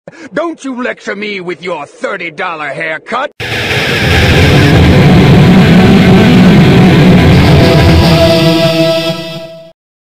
Don't you lecture me with your $30 haircut!